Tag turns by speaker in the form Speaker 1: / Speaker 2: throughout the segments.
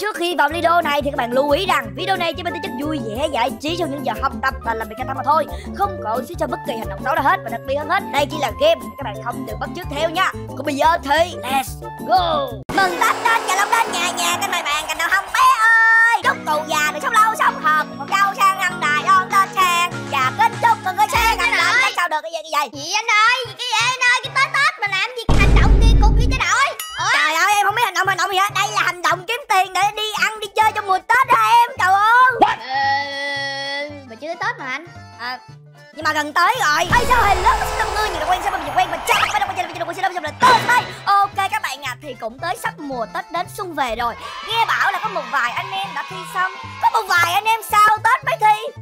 Speaker 1: Trước khi vào video này thì các bạn lưu ý rằng video này chỉ mang tính chất vui vẻ giải trí trong những giờ học tập và làm việc căng thẳng mà thôi, không có sẽ cho bất kỳ hành động xấu nào hết. Và đặc biệt hơn hết, đây chỉ là game, các bạn không được bắt chước theo nha. Còn bây giờ thì let's go. Mừng Tết đến, chào Long đến nhà nhà các bạn cành đầu hông bé ơi. Chúc cụ già được sống lâu sống hợp, một dâu sang ăn đài đón Tết sang, và kính chúc mừng người sang ăn đài. Sao được cái gì?
Speaker 2: Chị anh ơi, cái Tết mà làm gì hành động kia cục gì cho đội.
Speaker 1: Trời ơi, em không biết hành động gì hết. Đây là hành động kiếm tiền để đi ăn đi chơi trong mùa Tết đó em. Trời ơi.
Speaker 2: Mà chưa tới Tết mà anh.
Speaker 1: Nhưng mà gần tới rồi. Ê sao hình lớp xin người nhiều quen sao mình quen và chắc bắt đầu quay xem là Tết đây. Ok các bạn à, thì cũng tới sắp mùa Tết đến xuân về rồi. Nghe bảo là có một vài anh em đã thi xong, có một vài anh em sau Tết mới thi.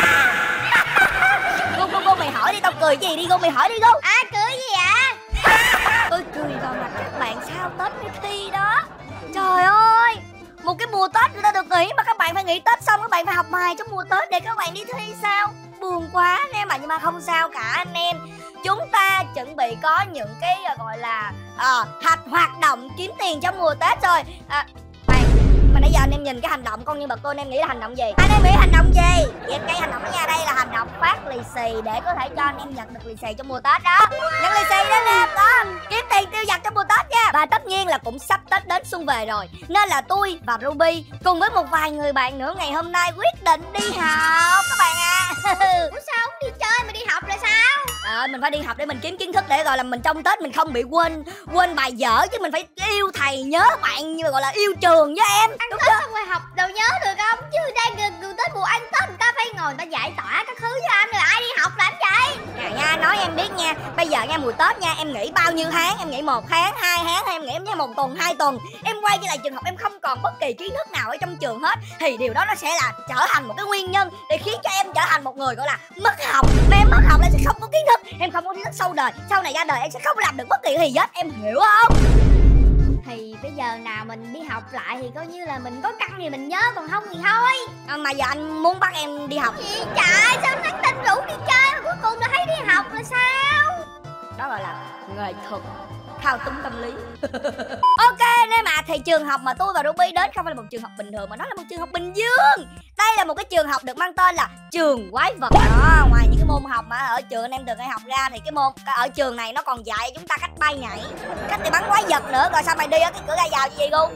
Speaker 1: Gu mày hỏi đi, tao cười gì đi Gu, mày hỏi đi Gu.
Speaker 2: Cười gì ạ?
Speaker 1: Tôi cười vào mặt các bạn sau Tết mới thi đó. Trời ơi, một cái mùa Tết người ta được nghỉ mà các bạn phải nghỉ Tết xong các bạn phải học bài trong mùa Tết để các bạn đi thi sao? Buồn quá anh em ạ. Nhưng mà không sao cả anh em. Chúng ta chuẩn bị có những cái gọi là hoạt động kiếm tiền trong mùa Tết rồi. Mà nãy giờ anh em nhìn cái hành động con nhân vật tôi, anh em nghĩ là hành động gì? Anh em nghĩ hành động gì? Vậy cái hành động đó nha, đây là hành động phát lì xì để có thể cho anh em nhận được lì xì trong mùa Tết đó. Nhận lì xì đó anh em đó, kiếm tiền tiêu vặt trong mùa Tết nha. Và tất nhiên là cũng sắp Tết đến xuân về rồi, nên là tôi và Ruby cùng với một vài người bạn nữa ngày hôm nay quyết định đi học các bạn à.
Speaker 2: Ủa sao không đi chơi mà đi học là sao?
Speaker 1: Mình phải đi học để mình kiếm kiến thức để gọi là mình trong Tết mình không bị quên bài vở, chứ mình phải yêu thầy nhớ bạn, như gọi là yêu trường với em.
Speaker 2: Ăn Tết không phải học đâu nhớ được không? Chứ đang gần Tết mùa ăn Tết người ta phải ngồi người ta giải tỏa các thứ cho anh, rồi ai đi học làm vậy?
Speaker 1: Nha, nói em biết nha, bây giờ nha mùa Tết nha, em nghỉ bao nhiêu tháng? Em nghỉ 1 tháng, 2 tháng, hay em nghỉ em nha 1 tuần, 2 tuần. Em quay trở lại trường học em không còn bất kỳ kiến thức nào ở trong trường hết, thì điều đó nó sẽ là trở thành một cái nguyên nhân để khiến cho em trở thành một người gọi là mất học. Mà em mất học là sẽ không có kiến thức, em không có kiến thức sau đời, sau này ra đời em sẽ không làm được bất kỳ gì hết, em hiểu không?
Speaker 2: Thì bây giờ nào mình đi học lại thì coi như là mình có căn thì mình nhớ, còn không thì thôi.
Speaker 1: Mà giờ anh muốn bắt em đi học
Speaker 2: gì? Trời, sao nhắn tin rủ đi chơi mà cuối cùng là thấy đi học là sao?
Speaker 1: Đó gọi là nghệ thuật thao túng tâm lý. Ok nên mà thì trường học mà tôi và Ruby đến không phải là một trường học bình thường, mà nó là một trường học Bình Dương. Đây là một cái trường học được mang tên là trường quái vật đó. Ngoài những cái môn học mà ở trường anh em thường hay học ra, thì cái môn ở trường này nó còn dạy chúng ta cách bay nhảy, cách để bắn quái vật nữa. Rồi sao mày đi ở cái cửa ra vào gì Gu?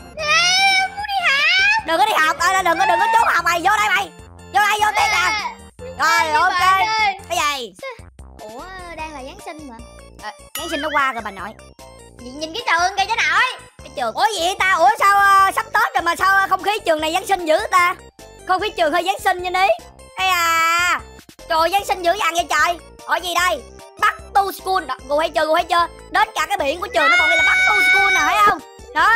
Speaker 2: Muốn đi học.
Speaker 1: Đừng có đi học, đừng có trốn học mày, vô đây mày, vô đây vô tiếp nè. Rồi ok. Cái gì?
Speaker 2: Ủa đang là Giáng sinh mà.
Speaker 1: Giáng sinh nó qua rồi bà nội.
Speaker 2: Nhìn cái trường kìa chứ nội.
Speaker 1: Cái trường ủa gì ta? Ủa sao sắp Tết rồi mà sao không khí trường này Giáng sinh dữ ta? Không khí trường hơi Giáng sinh như ní. Ê à, trời Giáng sinh dữ dằn vậy trời. Ở gì đây? Back to school. Gu hay chưa? Đến cả cái biển của trường nó còn đây là Back to school nè, thấy không? Đó.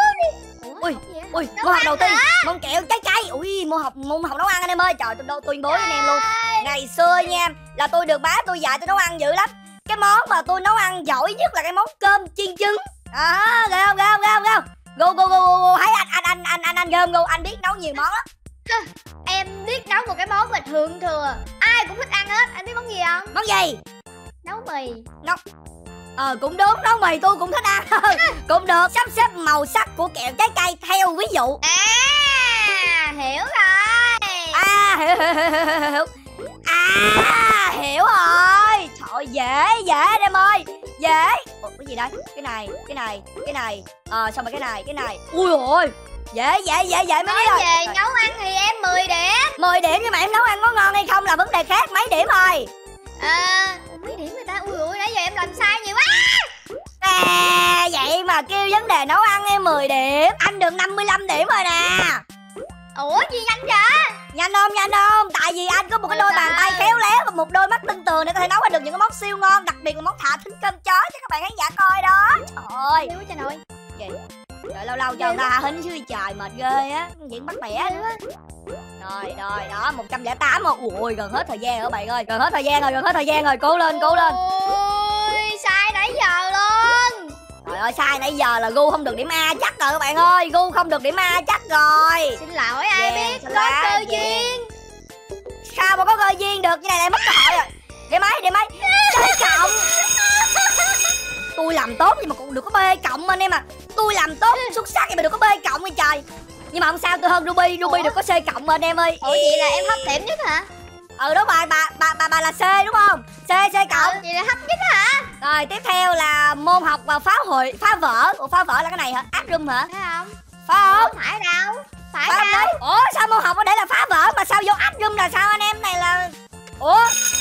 Speaker 1: Ui, môn học đầu tiên, môn kẹo trái cây. Ui, môn học nấu ăn anh em ơi. Trời, tôi tuyên bố với anh em luôn. Ngày xưa nha, là tôi được bá tôi dạy tôi nấu ăn dữ lắm. Cái món mà tôi nấu ăn giỏi nhất là cái món cơm chiên trứng. Ghê không? Gu, thấy anh gơm Gu, anh biết nấu nhiều món lắm.
Speaker 2: Em biết nấu một cái món mà thượng thừa, ai cũng thích ăn hết. Anh biết món gì không?
Speaker 1: Món gì?
Speaker 2: Nấu mì.
Speaker 1: Cũng đúng, nấu mì tôi cũng thích ăn. Cũng được, sắp xếp màu sắc của kẹo trái cây theo ví dụ.
Speaker 2: Hiểu rồi.
Speaker 1: Hiểu rồi. Trời dễ em ơi, dễ. Ủa, cái gì đây? Cái này. Xong rồi cái này. Ui ôi, dễ mấy
Speaker 2: nói
Speaker 1: rồi.
Speaker 2: Về nấu ăn thì em 10 điểm.
Speaker 1: 10 điểm, nhưng mà em nấu ăn có ngon hay không là vấn đề khác. Mấy điểm rồi?
Speaker 2: Mấy điểm người ta? Ui nãy giờ em làm sai nhiều quá.
Speaker 1: Vậy mà kêu vấn đề nấu ăn em 10 điểm. Anh được 55 điểm rồi nè.
Speaker 2: Ủa gì nhanh vậy?
Speaker 1: Nhanh không? Tại vì anh có một cái đôi bàn tay khéo léo và một đôi mắt tinh tường để có thể nấu ra được những cái món siêu ngon, đặc biệt là món thả thính cơm chó cho các bạn khán giả coi đó. Trời ơi.
Speaker 2: Điêu trời nội.
Speaker 1: Gì? Trời lâu cho người ta hính chứ trời mệt ghê á, diễn bắt bẻ nữa. Rồi đó 108 rồi. Ui gần hết thời gian rồi bạn ơi, gần hết thời gian rồi, cố lên.
Speaker 2: Ôi sai nãy giờ luôn.
Speaker 1: Trời ơi sai nãy giờ là Gu không được điểm A chắc rồi các bạn ơi, Gu không được điểm A chắc rồi.
Speaker 2: Xin lỗi ai biết có cơ duyên.
Speaker 1: Sao mà có cơ duyên được, như này lại mất cơ hội rồi. Điểm mấy trái cộng. Tôi làm tốt nhưng mà cũng được có B cộng anh em à. Tôi làm tốt xuất sắc nhưng mà được có B cộng đi trời. Nhưng mà không sao, tôi hơn Ruby. Ruby được có C cộng mà anh em ơi.
Speaker 2: Ủa vậy là em hấp điểm nhất hả?
Speaker 1: Đúng rồi, bà là C đúng không? C cộng.
Speaker 2: Vậy là hấp nhất hả?
Speaker 1: Rồi tiếp theo là môn học và phá vỡ. Ủa phá vỡ là cái này hả? Áp room hả?
Speaker 2: Thấy không?
Speaker 1: Phải không?
Speaker 2: Không phải đâu. Phải
Speaker 1: Phải
Speaker 2: đâu.
Speaker 1: không? Ủa sao môn học ở đây là phá vỡ mà sao vô áp room là sao anh em? Này là Ủa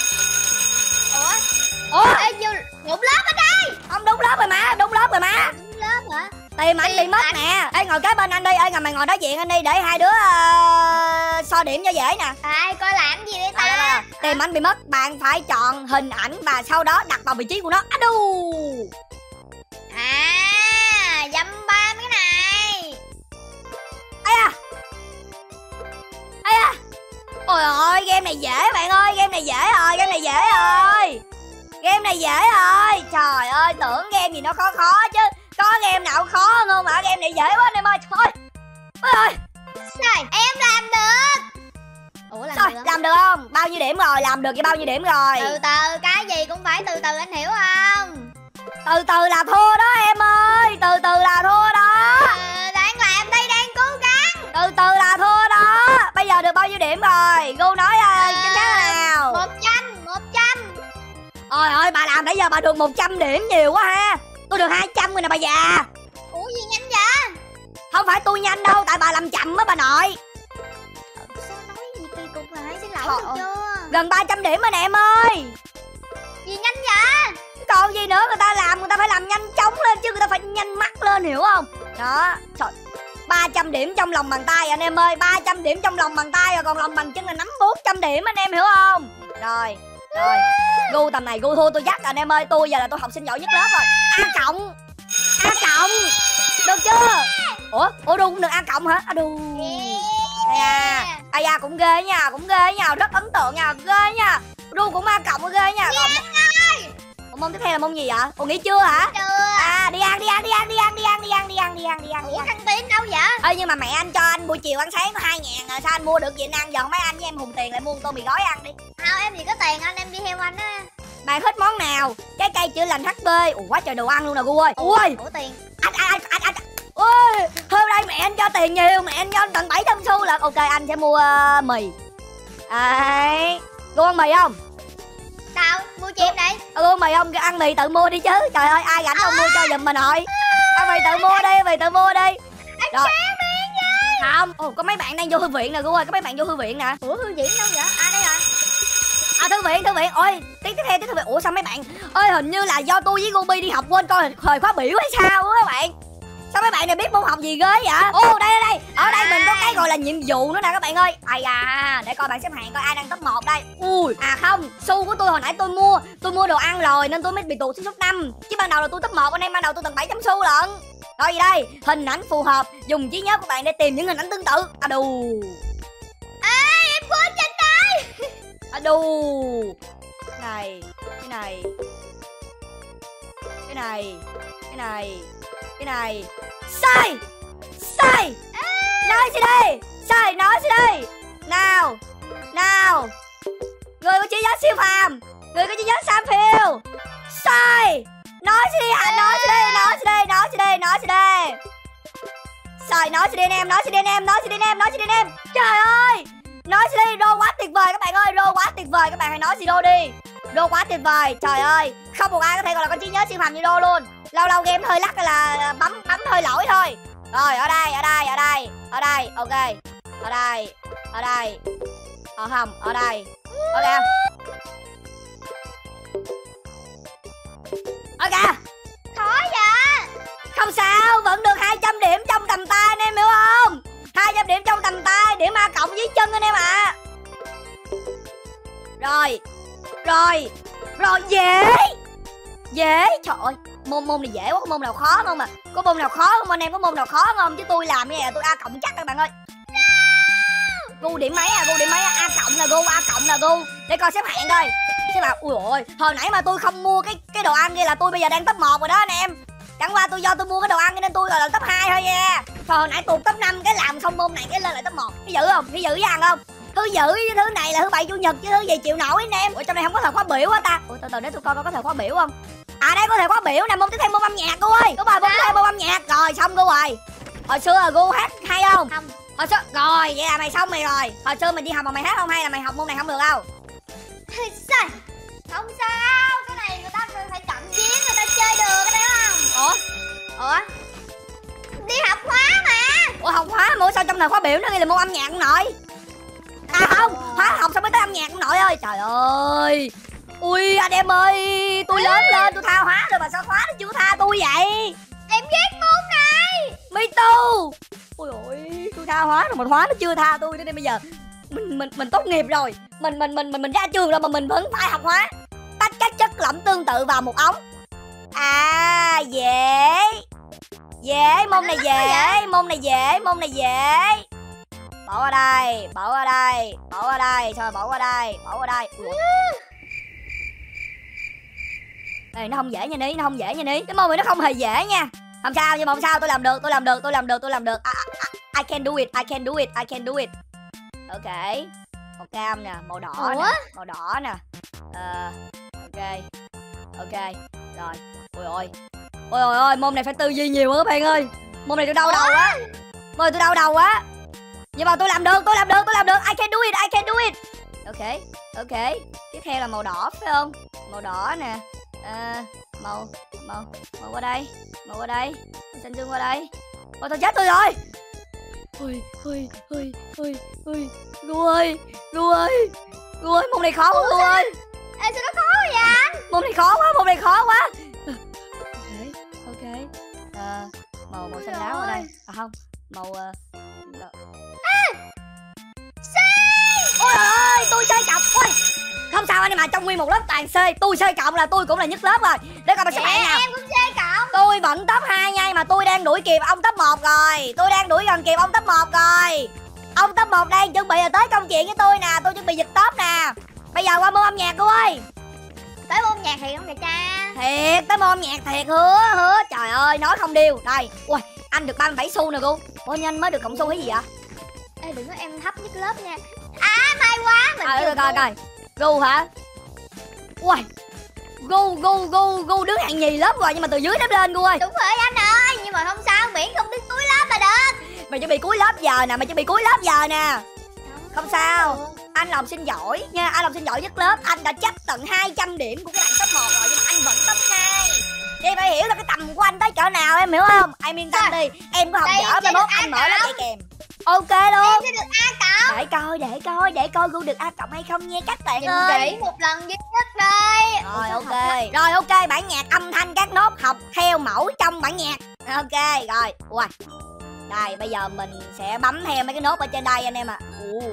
Speaker 2: Ê, vô một lớp ở đây.
Speaker 1: không đúng lớp rồi mà, đúng lớp rồi mà.
Speaker 2: Đúng lớp hả?
Speaker 1: Tìm anh bị mất nè. Ê ngồi kế bên anh đi. Ê mày ngồi đối diện anh đi để hai đứa so điểm cho dễ nè.
Speaker 2: Ai coi làm gì đây ta?
Speaker 1: Tìm anh bị mất, bạn phải chọn hình ảnh và sau đó đặt vào vị trí của nó.
Speaker 2: Dăm ba cái này.
Speaker 1: Ôi ơi, game này dễ bạn ơi, game này dễ rồi. Game này dễ rồi. Trời ơi, tưởng game gì nó khó chứ. Có game nào khó hơn không hả? Game này dễ quá anh em ơi. Thôi. Ôi ơi.
Speaker 2: Sao em làm được? Ủa làm
Speaker 1: Sao,
Speaker 2: được?
Speaker 1: làm được không? Bao nhiêu điểm rồi? Làm được với bao nhiêu điểm rồi?
Speaker 2: Từ từ, cái gì cũng phải từ từ anh hiểu không?
Speaker 1: Từ từ là thua đó em ơi. Từ từ là thua đó.
Speaker 2: Đang làm đây, đang cố gắng.
Speaker 1: Từ từ là thua đó. Bây giờ được bao nhiêu điểm rồi? Gu nói chính xác là nào?
Speaker 2: 100.
Speaker 1: Ôi ơi, bà làm nãy giờ bà được 100 điểm nhiều quá ha. Tôi được 200 rồi nè bà già.
Speaker 2: Ủa gì nhanh vậy?
Speaker 1: Không phải tôi nhanh đâu, tại bà làm chậm á bà nội.
Speaker 2: Sao nói gì kỳ cục vậy? Xin lỗi được chưa?
Speaker 1: Gần 300 điểm rồi nè em ơi.
Speaker 2: Gì nhanh vậy?
Speaker 1: Còn gì nữa, người ta làm người ta phải làm nhanh chóng lên chứ, người ta phải nhanh mắt lên hiểu không? Đó, trời. 300 điểm trong lòng bàn tay anh em ơi, 300 điểm trong lòng bàn tay rồi còn lòng bàn chân là nắm 400 điểm anh em hiểu không? Rồi. Gu tầm này gu thua tôi dắt anh em ơi, tôi giờ là tôi học sinh giỏi nhất lớp rồi. A cộng. Được chưa? Ủa đu cũng được A cộng hả? Đu. Da cũng ghê nha, rất ấn tượng nha, ghê nha. Đu cũng A cộng ghê nha. Môn tiếp theo là môn gì vậy? Nghỉ trưa hả? Đi ăn.
Speaker 2: Ủa căng tin đâu vậy?
Speaker 1: Ê nhưng mà mẹ anh cho anh buổi chiều ăn sáng có 2.000 rồi, sao anh mua được gì anh ăn? Giờ mấy anh với em hùng tiền lại mua tô mì gói ăn đi.
Speaker 2: Không em gì có tiền anh, em đi theo anh á.
Speaker 1: Bạn thích món nào? Trái cây chữa lành HP. Quá trời đồ ăn luôn nè Gu ơi. Ui.
Speaker 2: Ủa tiền.
Speaker 1: Anh. Ui, hôm nay mẹ anh cho tiền nhiều, mẹ anh cho anh tận 700 xu là ok anh sẽ mua mì. Đấy. Gu ăn mì không?
Speaker 2: Đâu, mua cho em đây.
Speaker 1: Gu mì không? Ăn mì tự mua đi chứ. Trời ơi ai rảnh không mua cho giùm mà nội. Ăn mì tự mua đi,
Speaker 2: Anh
Speaker 1: rồi.
Speaker 2: Trang đi nha.
Speaker 1: Không, có mấy bạn đang vô thư viện nè Gu ơi, có mấy bạn vô thư viện nè.
Speaker 2: Ủa thư viện đâu vậy? Đây rồi.
Speaker 1: Thư viện. Ôi, tiếp theo thư viện. Ủa sao mấy bạn ơi, hình như là do tôi với Gubi đi học quên coi thời khóa biểu hay sao á các bạn. Sao mấy bạn này biết môn học gì ghê vậy? Đây. Ở đây mình có cái gọi là nhiệm vụ nữa nè các bạn ơi. Để coi bảng xếp hạng coi ai đang top 1 đây. Không, xu của tôi hồi nãy tôi mua đồ ăn rồi nên tôi mới bị tụt xuống top 5. Chứ ban đầu là tôi top 1 anh em, ban đầu tôi tận 700 xu lận. Rồi gì đây? Hình ảnh phù hợp, dùng trí nhớ của bạn để tìm những hình ảnh tương tự.
Speaker 2: Em quên trên đây.
Speaker 1: Cái này. Sai. Nói gì đây? Nói gì đây? Nào. Người có trí nhớ siêu phàm, người có trí nhớ Sam phiêu. Sai. Nói gì đi hả? Nói gì đây? Sai, nói gì đi anh em. Trời ơi. Nói gì đi, rô quá tuyệt vời các bạn ơi, các bạn hãy nói gì rô đi. Rô quá tuyệt vời, trời ơi, không một ai có thể gọi là có trí nhớ siêu phàm như rô luôn. Lâu game hơi lắc là bấm hơi lỗi thôi. Rồi ở đây, ok. Ở đây. Không, ở đây. Ok.
Speaker 2: Khó vậy?
Speaker 1: Không sao, vẫn được 200 điểm trong tầm tay anh em hiểu không? 200 điểm trong tầm tay, điểm A cộng dưới chân anh em ạ. Rồi, dễ. Trời ơi, môn này dễ quá, có môn nào khó không à? Có môn nào khó không anh em? Có môn nào khó không? Chứ tôi làm như này là tôi A cộng chắc các bạn ơi. Gu điểm mấy à? A cộng là gu. Để coi xếp hạng coi. Xếp hạng, ui ôi, hồi nãy mà tôi không mua cái đồ ăn kia là tôi bây giờ đang top 1 rồi đó anh em. Chẳng qua do tôi mua cái đồ ăn nên tôi gọi là top 2 thôi nha. Còn hồi nãy tụt top 5 cái làm xong môn này cái lên lại top 1. Thứ giữ không? Thứ giữ với ăn không? Thứ giữ với thứ này là thứ bảy chủ nhật chứ thứ gì chịu nổi anh em. Ủa trong này không có thời khóa biểu hả ta? Ủa từ từ để tôi coi có thời khóa biểu không? Đây có thời khóa biểu nè, môn tiếp theo môn âm nhạc cô ơi. Có bài môn tiếp theo môn âm nhạc rồi xong cô rồi. Hồi xưa là Gu hát hay không?
Speaker 2: Không,
Speaker 1: Hồi xưa rồi, vậy là mày xong mày rồi. Hồi xưa mình đi học mà mày hát không hay là mày học môn này không được đâu?
Speaker 2: Sao? Không sao, cái này người ta phải chậm chiến, người ta chơi được đấy không? Ủa? Đi học hóa mà.
Speaker 1: Ủa học hóa mà sao trong thời khóa biểu nó ghi là môn âm nhạc nội? À không, hóa học sao mới tới âm nhạc nội ơi. Trời ơi. Ui anh em ơi, tôi lớn lên tôi tha hóa rồi mà sao hóa nó chưa tha tôi vậy?
Speaker 2: Em ghét môn này.
Speaker 1: Me too. Ôi ôi, tôi tha hóa rồi mà hóa nó chưa tha tôi, nên bây giờ mình tốt nghiệp rồi, mình ra trường rồi mà mình vẫn phải học hóa. Tách các chất lỏng tương tự vào một ống. À dễ. Dễ, môn này dễ, môn này dễ, môn này dễ. Bỏ qua đây, bỏ qua đây, bỏ qua đây, xong rồi bỏ qua đây, bỏ qua đây. Ê, nó không dễ nha Ní, nó không dễ nha Ní. Cái môn này nó không hề dễ nha. Không sao, nhưng mà không sao, tôi làm được, tôi làm được, tôi làm được, tôi làm được. I can do it, I can do it, I can do it. Ok. Màu cam nè, màu đỏ nè, màu đỏ nè. Ok. Ok. Rồi. Ôi ôi. Ôi ôi ôi, môn này phải tư duy nhiều quá các bạn ơi. Môn này tôi đau đầu quá. Môn này tôi đau đầu quá. Nhưng mà tôi làm được, tôi làm được, tôi làm được. I can do it, I can do it. Ok, ok. Tiếp theo là màu đỏ phải không? Màu đỏ nè. Màu qua đây, màu qua đây, xanh dương qua đây. Ôi tôi chết tôi rồi. Ui ui ui ui ui. Gu ơi, Gu ơi, Gu ơi, môn này khó quá Gu ơi.
Speaker 2: Ê sao nó khó vậy anh?
Speaker 1: Môn này khó quá, môn này khó quá. Ok, màu xanh lá ở đây. À không, màu ôi ơi, tôi C cộng. Ôi không sao anh em, mà trong nguyên một lớp toàn C, tôi C cộng là tôi cũng là nhất lớp rồi. Để coi mà các bạn nào.
Speaker 2: Em cũng C cộng.
Speaker 1: Tôi vẫn top 2 nha, mà tôi đang đuổi kịp ông top 1 rồi. Tôi đang đuổi gần kịp ông top 1 rồi. Ông top 1 đang chuẩn bị là tới công chuyện với tôi nè, tôi chuẩn bị giật top nè. Bây giờ qua môn âm nhạc cô ơi.
Speaker 2: Tới môn nhạc thiệt không kìa cha?
Speaker 1: Thiệt, tới môn âm nhạc thiệt, hứa. Trời ơi, nói không điêu. Đây, ui, anh được 37 xu nè cô. Ủa nhưng anh mới được cộng xu cái gì vậy?
Speaker 2: Ê đừng có em thấp nhất lớp nha. À may quá mình
Speaker 1: coi. Gu hả? Ui. Gu đứng hạng nhì lớp rồi nhưng mà từ dưới lớp lên Gu ơi.
Speaker 2: Đúng rồi anh ơi, nhưng mà không sao, miễn không đứng cuối lớp là được.
Speaker 1: Mày chuẩn bị cuối lớp giờ nè, mày chuẩn bị cuối lớp giờ nè. Không sao. Anh là học sinh giỏi nha, anh là học sinh giỏi nhất lớp. Anh đã chấp tận 200 điểm của cái bạn top 1 rồi nhưng mà anh vẫn top 2. Thì phải hiểu là cái tầm của anh tới cỡ nào, em hiểu không? Em yên tâm đi, em có học dở mai mốt anh mở lớp dạy kèm. Ok luôn.
Speaker 2: Em sẽ được A cộng.
Speaker 1: Để coi Gu được A cộng hay không nha các bạn
Speaker 2: Nhìn
Speaker 1: ơi.
Speaker 2: kỹ một lần duy nhất đây.
Speaker 1: Rồi ok, bản nhạc âm thanh các nốt học theo mẫu trong bản nhạc. Ok rồi. Ui. Đây bây giờ mình sẽ bấm theo mấy cái nốt ở trên đây anh em ạ.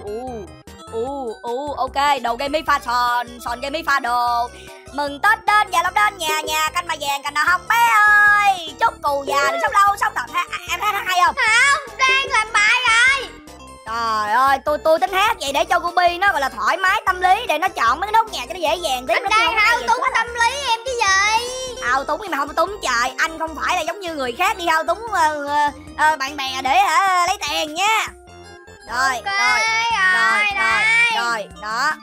Speaker 1: Ok, đồ gây mi pha sòn gây mi pha đồ. Mừng Tết đến và lộc đến nhà canh bà vàng canh đào hồng bé ơi. Chúc cù già được sống lâu sống thật. Em hát hay không?
Speaker 2: Không, đang làm bài rồi.
Speaker 1: Trời ơi, tôi tính hát vậy để cho Gubi nó gọi là thoải mái tâm lý, để nó chọn mấy cái nốt nhạc cho nó dễ dàng tí.
Speaker 2: Anh đang thao túng tâm lý em chứ gì.
Speaker 1: Thao túng nhưng mà không có túng trời. Anh không phải là giống như người khác đi thao túng bạn bè để lấy tiền nha. Rồi đó.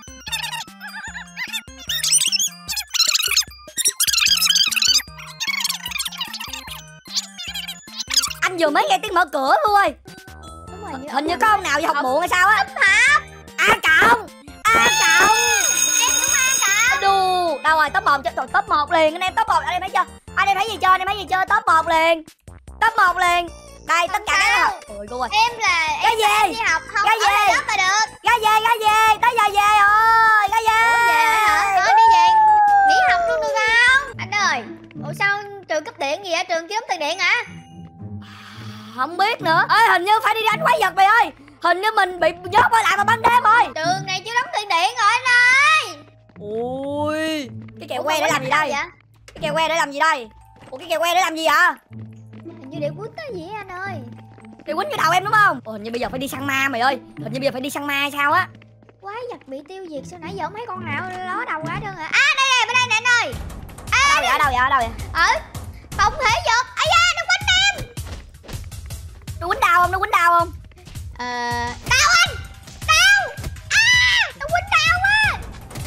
Speaker 1: Anh vừa mới nghe tiếng mở cửa luôn ơi. Hình như có ông nào học muộn hay sao á. A cộng.
Speaker 2: Em cũng A cộng.
Speaker 1: Đù. Đâu rồi, top 1 cho top 1 liền anh em, top 1 anh em thấy chưa? Anh em thấy gì chưa? Top 1 liền. Top 1 liền. Đây tất cả các học. Ôi cô ơi.
Speaker 2: Em là
Speaker 1: cái gì?
Speaker 2: Em đi học không ở lớp mà được.
Speaker 1: Cái gì? Tới giờ về rồi. Cái gì?
Speaker 2: Ủa về hả? Thôi đi về nghỉ học luôn được không? Anh ơi, ủa sao trường cấp điện gì vậy? Trường chưa đóng tiền điện hả?
Speaker 1: Không biết nữa. Ê hình như phải đi đánh quái vật mày ơi. Hình như mình bị nhốt ở lại vào ban đêm rồi.
Speaker 2: Trường này chưa đóng tiền điện rồi anh ơi.
Speaker 1: Ui. Cái kẹo que để làm gì đây? Cái kẹo que để làm gì đây? Ủa cái kẹo que để làm gì vậy?
Speaker 2: Hình như để quýnh cái gì á anh ơi.
Speaker 1: Để quýnh vô đầu em đúng không? Ồ, hình như bây giờ phải đi săn ma mày ơi. Hình như bây giờ phải đi săn ma hay sao á.
Speaker 2: Quái vật bị tiêu diệt sao nãy giờ không thấy con nào ló đầu ra đơn à? À đây nè, bên đây nè anh ơi.
Speaker 1: Ở đâu vậy?
Speaker 2: Ở phòng thể dục. Ây da, nó quýnh em.
Speaker 1: Nó quýnh đau không?
Speaker 2: Đau anh. Đau. Nó quýnh đau quá.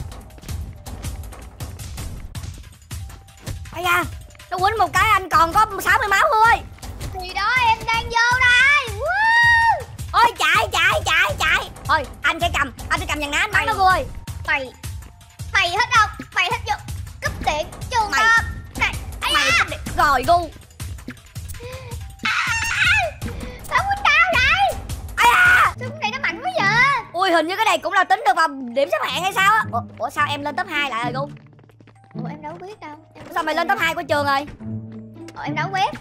Speaker 1: Ây da, nó quýnh một cái anh còn có 60 máu thôi.
Speaker 2: Thì đó em đang vô đây.
Speaker 1: Ôi chà, anh sẽ cầm dàn ná anh bắn nó Gu ơi.
Speaker 2: Mày hết đâu, mày hết vô cúp điện trường
Speaker 1: Mày.
Speaker 2: hợp này.
Speaker 1: Rồi Gu.
Speaker 2: Sao Quỳnh đau vậy? Súng này nó mạnh quá vậy.
Speaker 1: Ui, hình như cái này cũng là tính được vào điểm xếp hạng hay sao á. Ủa sao em lên top 2 lại rồi Gu?
Speaker 2: Ủa em đâu biết đâu.
Speaker 1: Sao mày lên top 2 của trường rồi?
Speaker 2: Em đâu biết.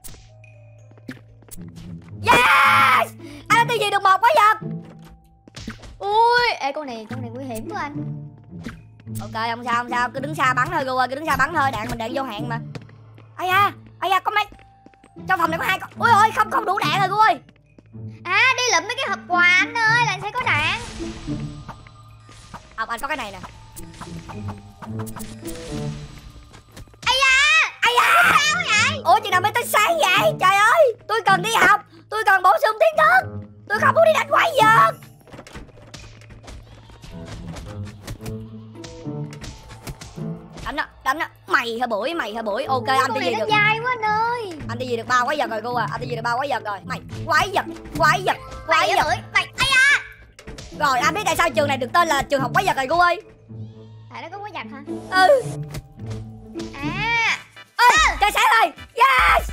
Speaker 1: Yes! Anh tiêu diệt được 1 quái vật.
Speaker 2: Ui, ê con này nguy hiểm quá anh.
Speaker 1: Ok, không sao, cứ đứng xa bắn thôi Gu ơi, cứ đứng xa bắn thôi, đạn mình đạn vô hạn mà. Ây da, có mấy trong phòng này có 2 con. Ui ơi, không đủ đạn rồi Gu ơi.
Speaker 2: Đi lụm mấy cái hộp quà anh ơi, là sẽ có đạn.
Speaker 1: Anh có cái này nè.
Speaker 2: Ai da, sao vậy?
Speaker 1: Ủa chị nào mới tới sáng vậy? Trời ơi, tôi cần đi học, tôi cần bổ sung kiến thức, tôi không muốn đi đánh quái vật. Đánh nó. Mày hả bưởi. Ok, anh đi về được.
Speaker 2: Dai quá anh ơi.
Speaker 1: Anh đi về được 3 quái vật rồi Gu à. Anh đi về được 3 quái vật rồi. Mày quái vật.
Speaker 2: Mày ai da.
Speaker 1: Rồi anh biết tại sao trường này được tên là trường học quái vật rồi Gu ơi.
Speaker 2: Tại nó có quái vật hả?
Speaker 1: Trời sáng rồi. Yes.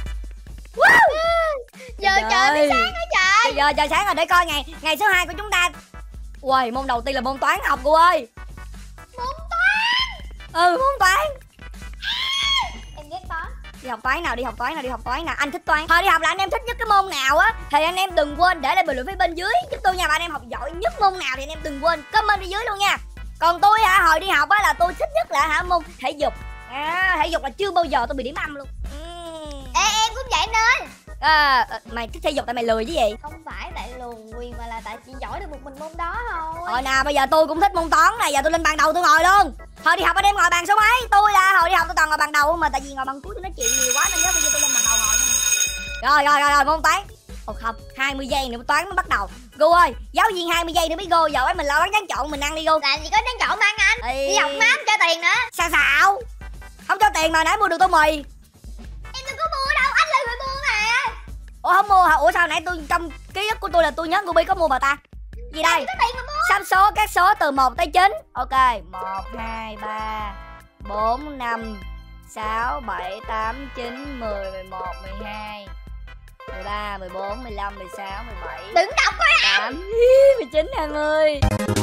Speaker 2: Giờ trời mới sáng hả trời?
Speaker 1: Giờ trời sáng rồi, để coi ngày số 2 của chúng ta. Uầy, môn đầu tiên là môn toán học Gu ơi.
Speaker 2: Môn toán.
Speaker 1: Môn toán.
Speaker 2: Em ghét toán.
Speaker 1: Đi học toán nào. Anh thích toán. Thôi đi học là anh em thích nhất cái môn nào á thì anh em đừng quên để lại bình luận phía bên dưới giúp tôi nha. Bạn em học giỏi nhất môn nào thì anh em đừng quên comment phía dưới luôn nha. Còn tôi hồi đi học á là tôi thích nhất là môn thể dục. Thể dục là chưa bao giờ tôi bị điểm âm luôn.
Speaker 2: Ê em cũng vậy nên.
Speaker 1: Mày thích thể dục tại mày lười chứ gì?
Speaker 2: Không phải tại lùn quyền mà là tại chị giỏi được một mình môn đó thôi.
Speaker 1: Rồi nào, bây giờ tôi cũng thích môn toán này, giờ tôi lên bàn đầu tôi ngồi luôn. Hồi đi học anh em ngồi bàn số mấy? Tôi là hồi đi học tôi toàn ngồi bàn đầu mà tại vì ngồi bàn cuối tôi nói chuyện nhiều quá nên nhớ bây giờ tôi lên bàn đầu ngồi. Rồi môn toán. Không, 20 giây nữa toán mới bắt đầu. Gu ơi, giáo viên 20 giây nữa biết Gu, giờ mình lo bán tráng trộn mình ăn đi Gu.
Speaker 2: Làm gì có tráng trộn ăn anh. Đi học má không cho tiền nữa.
Speaker 1: Sao? Không cho tiền mà nãy mua được tô mì.
Speaker 2: Em đừng có mua đâu, anh là người mua mà.
Speaker 1: Ủa không mua hả? Ủa sao nãy tôi trong ký ức của tôi là tôi nhớ Gubi có mua bà ta. Gì đây? Sắp số các số từ 1 tới 9. Ok, 1 2 3 4 5 6 7 8 9 10 11 12 13 14 15 16 17.
Speaker 2: Đừng đọc coi
Speaker 1: 18 19 20.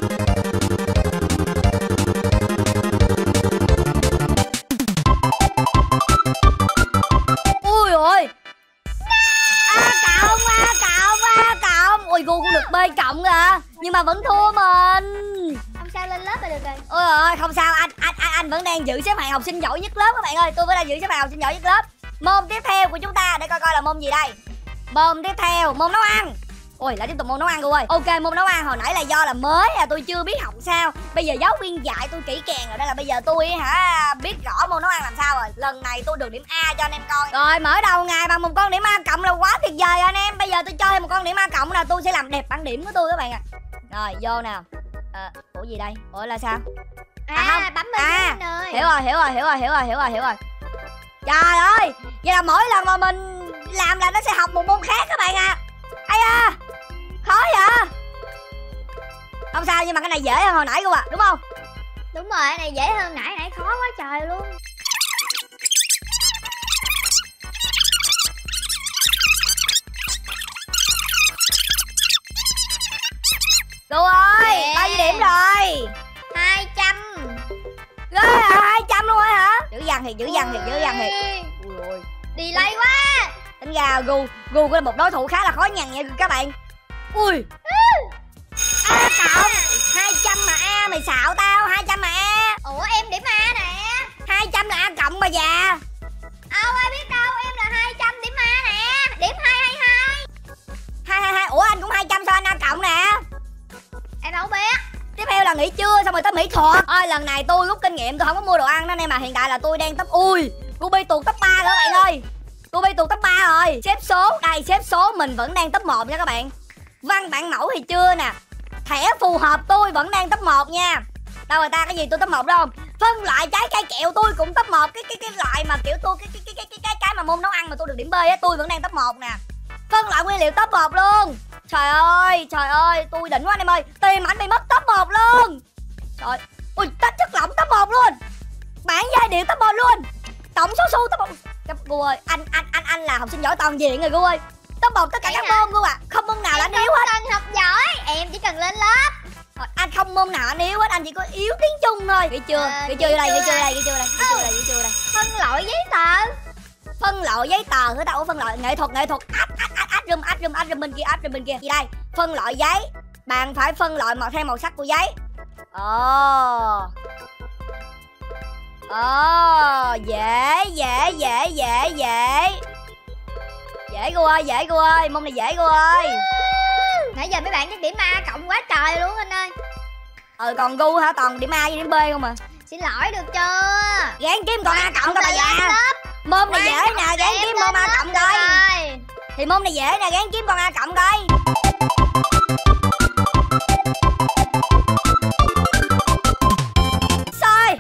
Speaker 1: Ui ôi. Cộng. Ui Gu cũng được B cộng à. Nhưng mà vẫn thua mình.
Speaker 2: Không sao, lên lớp là được rồi.
Speaker 1: Ôi ơi, không sao, anh vẫn đang giữ xếp hạng học sinh giỏi nhất lớp các bạn ơi. Tôi vẫn đang giữ xếp hạng học sinh giỏi nhất lớp. Môn tiếp theo của chúng ta để coi là môn gì đây. Môn tiếp theo, môn nấu ăn. Ôi, lại tiếp tục môn nấu ăn Gu ơi. Ok, môn nấu ăn hồi nãy là do là mới tôi chưa biết học sao. Bây giờ giáo viên dạy tôi kỹ càng rồi, đây là bây giờ tôi biết rõ môn nấu ăn làm sao rồi. Lần này tôi được điểm A cho anh em coi. Rồi, mở đầu ngày bằng một con điểm A cộng là quá tuyệt vời anh em. Bây giờ tôi cho thêm một con điểm A cộng là tôi sẽ làm đẹp bảng điểm của tôi các bạn ạ. Rồi, vô nào. Ủa gì đây? Ủa là sao?
Speaker 2: Không. Bấm bên anh ơi.
Speaker 1: Hiểu rồi. Trời ơi, vậy là mỗi lần mà mình làm là nó sẽ học một môn khác các bạn à. Ây da, khó vậy. Không sao, nhưng mà cái này dễ hơn hồi nãy luôn à, đúng không?
Speaker 2: Đúng rồi, cái này dễ hơn nãy khó quá trời luôn.
Speaker 1: Gu ơi, bao nhiêu điểm rồi?
Speaker 2: 200.
Speaker 1: Ghê à, 200 luôn rồi hả? Dữ dằn thiệt. Ui ôi,
Speaker 2: delay quá.
Speaker 1: tính ra Gu cũng là một đối thủ khá là khó nhằn nha các bạn. Ui A cộng 200 mà A, mày xạo tao. 200 mà A.
Speaker 2: Ủa em điểm A nè.
Speaker 1: 200 là A cộng bà già.
Speaker 2: Ai biết đâu, em là 200 điểm A nè. Điểm 222.
Speaker 1: 222. Ủa anh cũng 200 sao anh A cộng nè.
Speaker 2: Em đâu biết.
Speaker 1: Tiếp theo là nghỉ trưa xong rồi tới mỹ thuật. Ôi lần này tôi rút kinh nghiệm, tôi không có mua đồ ăn đó nên mà hiện tại là tôi đang top. Ui Gubi tụt top 3 rồi các bạn ơi. Gubi tụt top 3 rồi. Xếp số đây, xếp số mình vẫn đang top 1 nha các bạn. Văn bản mẫu thì chưa nè. Thẻ phù hợp tôi vẫn đang top 1 nha. Đâu rồi ta, cái gì tôi top 1 đâu không? Phân loại trái cây kẹo tôi cũng top 1. Cái loại mà kiểu tôi cái mà môn nấu ăn mà tôi được điểm B á, tôi vẫn đang top 1 nè. Phân loại nguyên liệu top 1 luôn. Trời ơi, tôi đỉnh quá anh em ơi. Tìm ảnh bị mất top 1 luôn. Trời. Ui, tách chất lỏng top 1 luôn. Bản giai điệu top 1 luôn. Tổng số xu top 1. Gu ơi, anh là học sinh giỏi toàn diện rồi Gu ơi. Top 1 tất cả các môn Gu à. Không môn nào là anh yếu hết.
Speaker 2: Anh học giỏi, em chỉ cần lên lớp.
Speaker 1: Anh không môn nào anh yếu hết, anh chỉ có yếu tiếng Trung thôi. Ghi chưa? Ghi chưa đây, ghi chưa đây.
Speaker 2: Phân loại giấy tờ.
Speaker 1: Phân loại giấy tờ hả tao? Phân loại nghệ thuật. Ách rùm bên kia. Gì đây? Phân loại giấy. Bạn phải phân loại theo màu sắc của giấy. Dễ. Dễ Gu ơi, môn này dễ Gu ơi.
Speaker 2: Nãy giờ mấy bạn chắc điểm A cộng quá trời luôn anh ơi.
Speaker 1: Còn Gu hả? Toàn điểm A với điểm B không à?
Speaker 2: Xin lỗi được chưa?
Speaker 1: Gán kiếm con A cộng coi bà già. Môn này dễ nè, gán kiếm môn A cộng coi. Thì môn này dễ nè, gán kiếm con A cộng coi. Sai.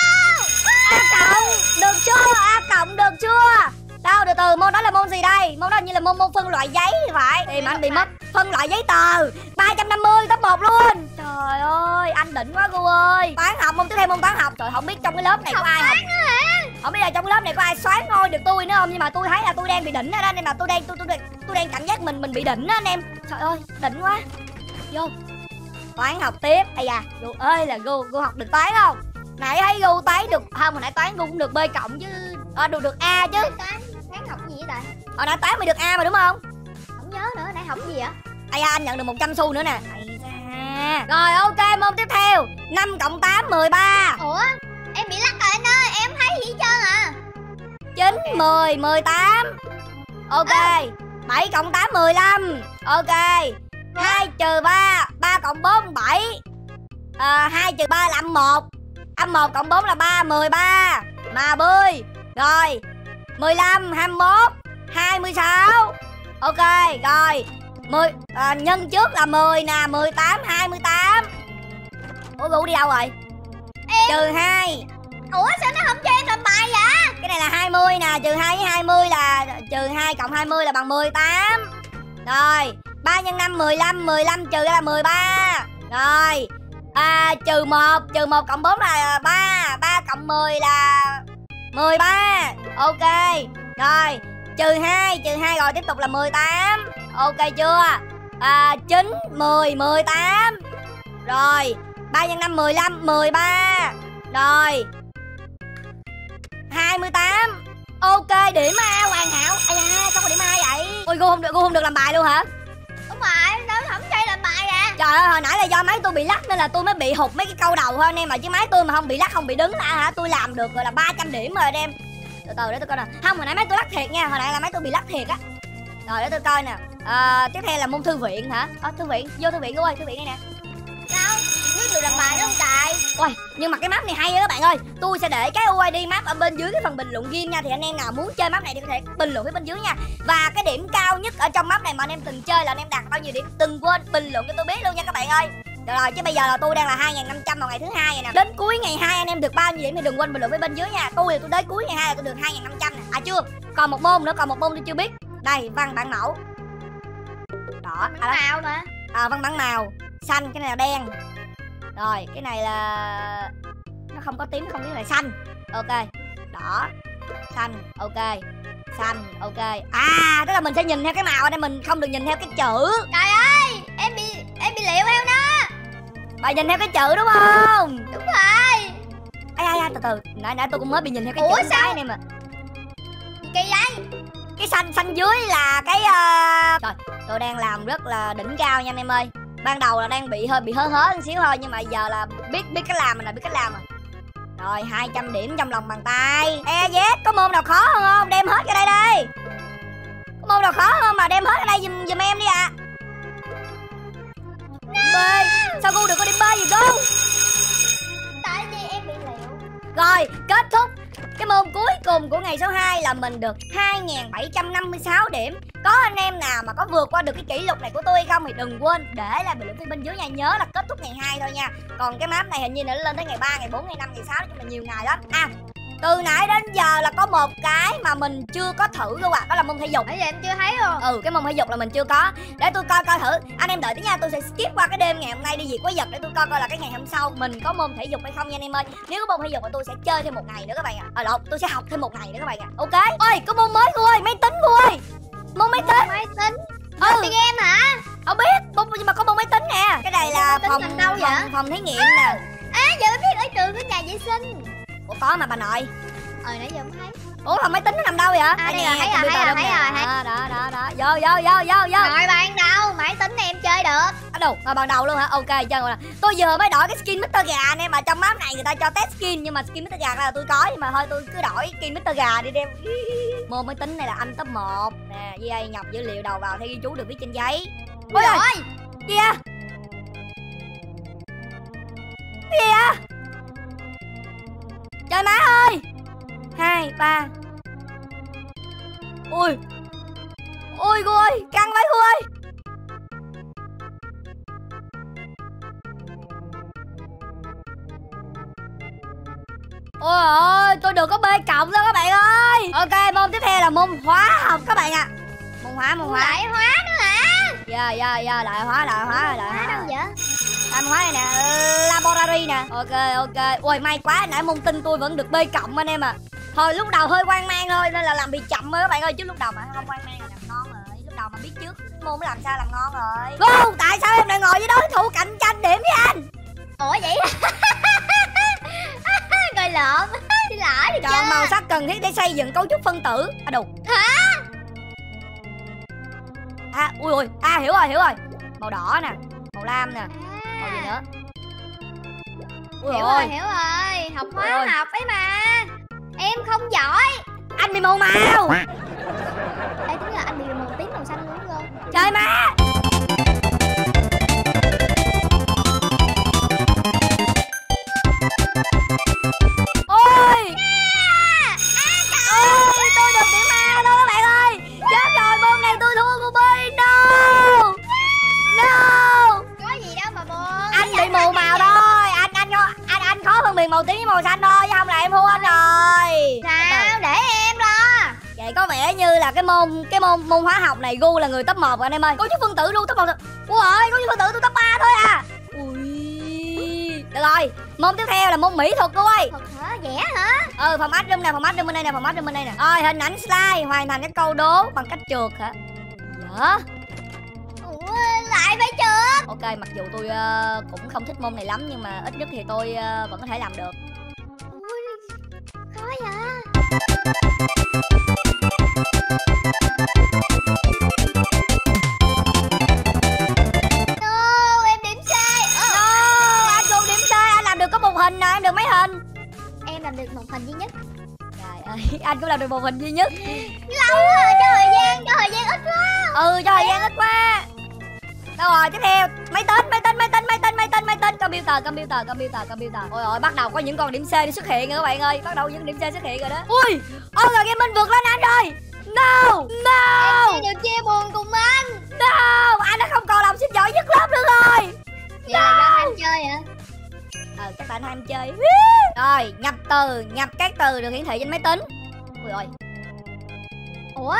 Speaker 1: A cộng được chưa? Đâu từ môn đó là môn gì đây? Môn đó như là môn phân loại giấy thì phải. Thì mà anh bị mất phân loại giấy tờ 350 top 1 luôn. Trời ơi, anh đỉnh quá Gu ơi. Toán học, môn tiếp theo môn toán học. Trời, không biết trong cái lớp này có ai học. Không biết là trong cái lớp này có ai soán ngôi được tôi nữa không, nhưng mà tôi thấy là tôi đang bị đỉnh ở đó, nên mà tôi đang cảm giác mình bị đỉnh đó anh em. Trời ơi, đỉnh quá. Vô. Toán học tiếp. Ây da, Gu ơi là Gu học được toán không? Nãy thấy Gu toán được không? Hồi nãy toán Gu cũng được B cộng chứ. Được A chứ.
Speaker 2: Toán học gì vậy tại?
Speaker 1: Hồi nãy toán mày được A mà đúng không?
Speaker 2: Không nhớ nữa, nãy học gì vậy?
Speaker 1: Ây da, anh nhận được 100 xu nữa nè. Rồi ok, môn tiếp theo 5 cộng 8 13.
Speaker 2: Ủa? Em bị lắc rồi anh ơi, em thấy gì hết trơn à.
Speaker 1: 9 10 18. Ok. 7 cộng 8 15. Ok. 2 trừ 3 3 cộng 4 7. 2 trừ 3 là âm 1. Âm 1 cộng 4 là 3 13. Mà bươi. Rồi 15 21 26. Ok rồi 10 nhân trước là 10 nè, 18 28. Ủa Gu đi đâu rồi? Trừ 2.
Speaker 2: Ủa sao nó không cho em làm bài vậy?
Speaker 1: Cái này là 20 nè, trừ 2 với 20 là trừ 2 cộng 20 là bằng 18. Rồi 3 x 5 15, 15 trừ ra là 13. Rồi trừ 1 cộng 4 là 3, 3 cộng 10 là 13. Ok. Rồi trừ 2 rồi tiếp tục là 18. Ok chưa? 9 10 18. Rồi 3 x 5 15 13. Rồi 28. Ok, điểm A hoàn hảo. Ây da, sao có điểm A vậy? Ôi Gu không được làm bài luôn hả?
Speaker 2: Đúng rồi, đâu không chơi làm bài à.
Speaker 1: Trời ơi, hồi nãy là do máy tôi bị lắc nên là tôi mới bị hụt mấy cái câu đầu thôi anh em, mà chứ máy tôi mà không bị lắc, không bị đứng là hả, tôi làm được rồi là 300 điểm rồi anh em. Từ để tôi coi nè. Không, hồi nãy máy tôi lắc thiệt nha, hồi nãy là máy tôi bị lắc thiệt á. Rồi để tôi coi nè. Tiếp theo là môn thư viện hả? Thư viện, vô thư viện Gu ơi, thư viện đây nè.
Speaker 2: Đâu, biết được làm bài đúng không trời?
Speaker 1: Ôi, nhưng mà cái map này hay á các bạn ơi. Tôi sẽ để cái UID map ở bên dưới cái phần bình luận game nha. Thì anh em nào muốn chơi map này thì có thể bình luận phía bên dưới nha. Và cái điểm cao nhất ở trong map này mà anh em từng chơi là anh em đạt bao nhiêu điểm, đừng quên bình luận cho tôi biết luôn nha các bạn ơi. Được rồi, chứ bây giờ là tôi đang là 2500 vào ngày thứ 2 này nè. Đến cuối ngày 2 anh em được bao nhiêu điểm thì đừng quên bình luận phía bên dưới nha. Tôi đến cuối ngày 2 là tôi được 2500 nè. Chưa, còn một môn nữa, tôi chưa biết. Đây, văn bản mẫu. Đó,
Speaker 2: màu mà.
Speaker 1: Văn bản màu, xanh, cái này là đen. Rồi, cái này là nó không có tím, không biết là xanh. Ok. Đỏ, xanh, ok. Xanh, ok. Tức là mình sẽ nhìn theo cái màu nên mình không được nhìn theo cái chữ.
Speaker 2: Trời ơi, em bị liệu theo nó.
Speaker 1: Bà nhìn theo cái chữ đúng không?
Speaker 2: Đúng rồi.
Speaker 1: Từ từ, nãy tôi cũng mới bị nhìn theo cái chữ
Speaker 2: sao?
Speaker 1: Cái này mà.
Speaker 2: Kỳ vậy?
Speaker 1: Cái xanh dưới là cái Trời, tôi đang làm rất là đỉnh cao nha anh em ơi. Ban đầu là đang bị hớ một xíu thôi, nhưng mà giờ là biết cách làm rồi. Rồi 200 điểm trong lòng bàn tay. Có môn nào khó hơn không? Đem hết ra đây đi. Có môn nào khó hơn mà đem hết ra đây giùm em đi ạ. B. Sao Gu được có điểm B gì Gu?
Speaker 2: Tại vì em bị liệu.
Speaker 1: Rồi, kết thúc cái môn cuối cùng của ngày số 2 là mình được 2756 điểm. Có anh em nào mà có vượt qua được cái kỷ lục này của tôi hay không thì đừng quên để lại bình luận phía bên dưới nha. Nhớ là kết thúc ngày 2 thôi nha. Còn cái map này hình như là nó lên tới ngày 3, ngày 4, ngày 5, ngày 6, nói chung là nhiều ngày lắm. Từ nãy đến giờ là có một cái mà mình chưa có thử luôn đó là môn thể dục.
Speaker 2: Nãy giờ em chưa thấy luôn.
Speaker 1: Cái môn thể dục là mình chưa có. Để tôi coi thử. Anh em đợi tí nha, tôi sẽ skip qua cái đêm ngày hôm nay đi diệt quái vật để tôi coi là cái ngày hôm sau mình có môn thể dục hay không nha anh em ơi. Nếu có môn thể dục thì tôi sẽ chơi thêm một ngày nữa các bạn ạ. Lộn, tôi sẽ học thêm một ngày nữa các bạn ạ. Ok. Ôi, có môn mới cô ơi, máy tính cô ơi. Môn máy tính.
Speaker 2: Máy tính. Chơi game hả?
Speaker 1: Không biết, nhưng mà có môn máy tính nè. Cái này là phòng thí nghiệm nè.
Speaker 2: Giờ mới biết ở trường có nhà vệ sinh.
Speaker 1: Ủa có mà bà nội.
Speaker 2: Nãy giờ không thấy.
Speaker 1: Ủa phòng máy tính nó nằm đâu vậy?
Speaker 2: Đây nè, thấy rồi.
Speaker 1: Đó. Vô.
Speaker 2: Rồi ban đầu, máy tính em chơi được.
Speaker 1: Đâu, mà ban đầu luôn hả? Ok, chơi rồi. Tôi vừa mới đổi cái skin Mr. Gà anh em, mà trong map này người ta cho test skin nhưng mà skin Mr. Gà là tôi có, nhưng mà thôi tôi cứ đổi skin Mr. Gà đi đem. Môn máy tính này là anh top 1 nè, VA nhập dữ liệu đầu vào theo ghi chú được viết trên giấy. Ôi
Speaker 2: rồi.
Speaker 1: Kìa. Kìa. Trời má ơi. 2, 3. Ui. Ôi cô ơi, căng vậy cô ơi. Ôi ơi, tôi được có B cộng đó các bạn ơi. Ok, môn tiếp theo là môn hóa học các bạn ạ. Môn hóa.
Speaker 2: Lại hóa nữa hả?
Speaker 1: Dạ, lại hóa.
Speaker 2: Đâu vậy?
Speaker 1: Làm hóa này nè, laboratory nè. Ok. Ôi may quá, nãy môn tin tôi vẫn được B cộng anh em à. Thôi lúc đầu hơi hoang mang thôi nên là làm bị chậm thôi các bạn ơi, chứ lúc đầu mà không hoang mang là làm ngon rồi. Lúc đầu mà biết trước môn mới làm sao làm ngon rồi. Cô, tại sao em lại ngồi với đối thủ cạnh tranh điểm với anh?
Speaker 2: Ủa vậy? Coi lộn. Xin lỗi đi.
Speaker 1: Chọn màu sắc cần thiết để xây dựng cấu trúc phân tử. Đủ. Hả? Ui, hiểu rồi. Màu đỏ nè, màu lam nè. Màu gì nữa?
Speaker 2: Hiểu rồi. Học hóa học ấy mà. Em không giỏi.
Speaker 1: Anh bị màu màu.
Speaker 2: Ê, tính là anh bị màu tím màu xanh luôn không?
Speaker 1: Trời má. Ôi. Ôi, tôi được điểm A luôn các bạn ơi. Chết rồi, môn này tôi thua cô Bi. No.
Speaker 2: Có gì đâu mà buồn.
Speaker 1: Anh bị mù màu thôi. Anh khó phân biệt màu tím với màu xanh thôi, chứ không là em thua anh rồi.
Speaker 2: Sao? Để em lo.
Speaker 1: Vậy có vẻ như là cái môn hóa học này Gu là người top 1 rồi anh em ơi. Cấu trúc phân tử luôn top 1. Ui ơi, cấu trúc phân tử tôi top 3 thôi à. Ui. Được rồi, môn tiếp theo là môn mỹ thuật cô ơi.
Speaker 2: Thuật hả? Vẽ hả?
Speaker 1: Phòng ách room nè, phòng ách room bên đây nè. Rồi, hình ảnh slide hoàn thành cái câu đố bằng cách trượt hả? Dạ.
Speaker 2: Ủa, lại phải trượt.
Speaker 1: Ok, mặc dù tôi cũng không thích môn này lắm nhưng mà ít nhất thì tôi vẫn có thể làm được.
Speaker 2: Ui, khó vậy. Em điểm C.
Speaker 1: Anh cũng điểm C, anh làm được có một hình nè, em được mấy hình?
Speaker 2: Em làm được một hình duy nhất.
Speaker 1: Trời ơi, anh cũng làm được một hình duy nhất.
Speaker 2: Lâu rồi, cho thời gian ít quá.
Speaker 1: Cho thời gian ít quá. Đâu rồi, tiếp theo máy tính. Computer. Ôi ôi, bắt đầu có những con điểm C đi xuất hiện rồi các bạn ơi. Bắt đầu những điểm C xuất hiện rồi đó. Ui, Orga Gaming vượt lên anh rồi. No.
Speaker 2: Em được chia buồn cùng anh.
Speaker 1: No, anh đã không còn làm sinh giỏi nhất lớp nữa rồi.
Speaker 2: Vậy là do anh chơi hả?
Speaker 1: Chắc là anh ham chơi. Rồi, nhập các từ được hiển thị trên máy tính. Ui ôi.
Speaker 2: Ủa?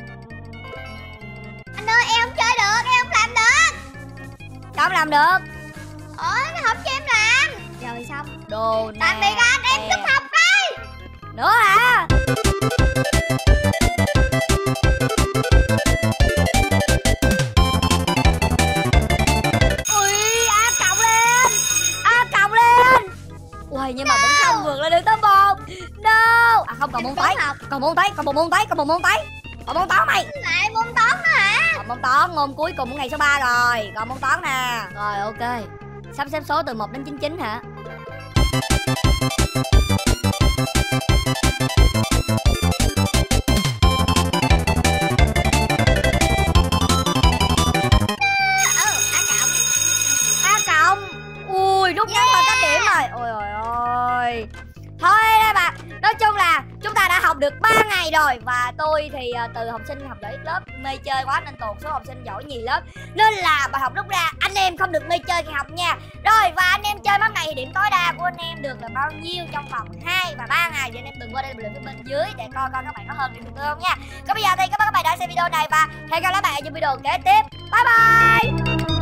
Speaker 2: Anh ơi, em không chơi được, em không làm được.
Speaker 1: Sao không làm được?
Speaker 2: Nó không cho em làm. Rồi xong.
Speaker 1: Đồ nè.
Speaker 2: Tạm biệt anh, em cúp học đây.
Speaker 1: Nữa hả? Ui, A cộng lên. Ui, nhưng mà vẫn không vượt lên được top 1. No. Không, còn môn toán. Còn môn toán mày.
Speaker 2: Lại môn toán nữa hả?
Speaker 1: Còn môn toán, môn cuối cùng của ngày số 3 rồi. Còn môn toán nè. Rồi ok. Sắp xếp số từ 1 đến 99 hả? A cộng. Ui, rút ngắn khoảng cách điểm rồi. Ôi ôi ôi. Thôi đây bà. Nói chung là chúng ta đã học được 3 ngày rồi. Và tôi thì từ học sinh học giỏi ít lớp, mê chơi quá nên tụt số học sinh giỏi nhì lớp. Nên là bài học rút ra anh em không được mê chơi khi học nha. Rồi Rồi và anh em chơi map này thì điểm tối đa của anh em được là bao nhiêu trong vòng 2 và 3 ngày thì anh em đừng quên để bình luận phía bên dưới để coi các bạn có hơn được không nha. Còn bây giờ thì cảm ơn các bạn đã xem video này và hẹn gặp lại các bạn ở những video kế tiếp. Bye bye.